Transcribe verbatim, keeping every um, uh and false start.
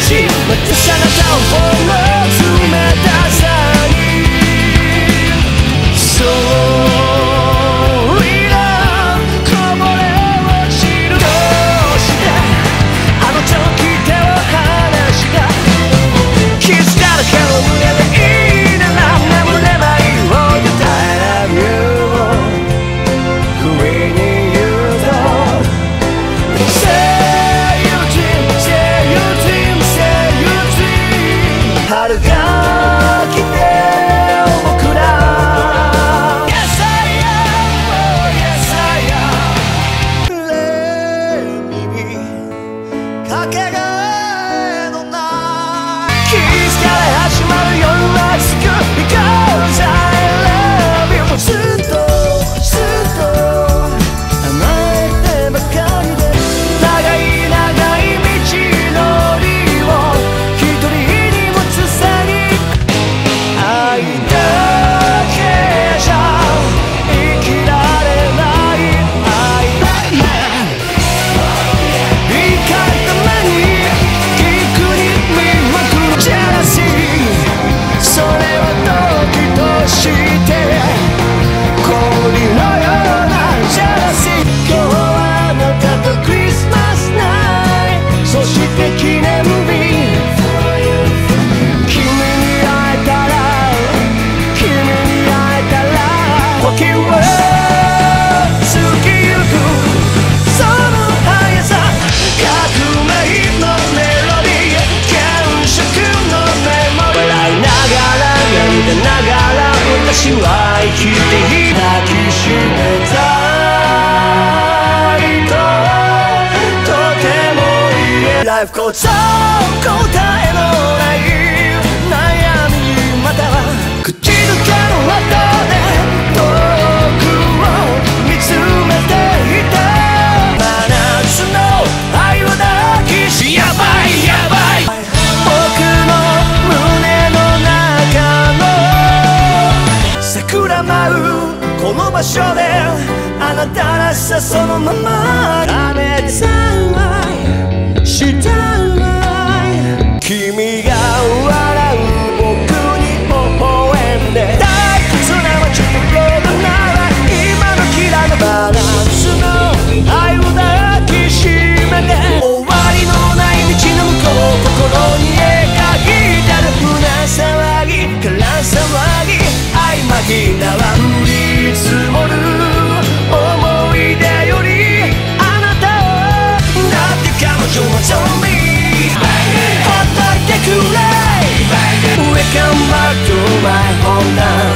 し私あなたをフォロー冷たさにそういなこぼれ落ちるどうしてあの時手を離した傷だらけの胸でいいなら眠れないほど I love you 不意に言うと Say you dream, say you dream, say you dream 春が来て僕ら Yes I am, oh yes I am Let me be かけがえのないキスから始まる夜はつく Because I love you ずっとずっと甘えてばかりで長い長い道のりを一人荷物さに愛だけじゃ生きられない愛怒るために幾人見まくるジェラシーそれを時として氷のようなジェラシー今日はあなたとクリスマスナイトそして記念日君に会えたら君に会えたら時は過ぎゆくその速さ革命のメロディー原色のメモリー笑いながら涙ながら私は生きてい抱きしめたいととても言えライフコーチ答えのない悩みにまた口づけの後で遠くを見つめていた真夏の愛を抱きしやばいやばい僕の胸の中の桜舞うこの場所であなたらしさそのまま雨伝いしたい君が笑う僕に微笑んで退屈な街のロードなら今のキラのバランスの愛を抱きしめて終わりのない道の向こう心に描いてる胸騒ぎから騒ぎ愛紛らわ降り積もる思い出よりあなたをだって彼女はゾンビほっといてくれ Welcome back to my home now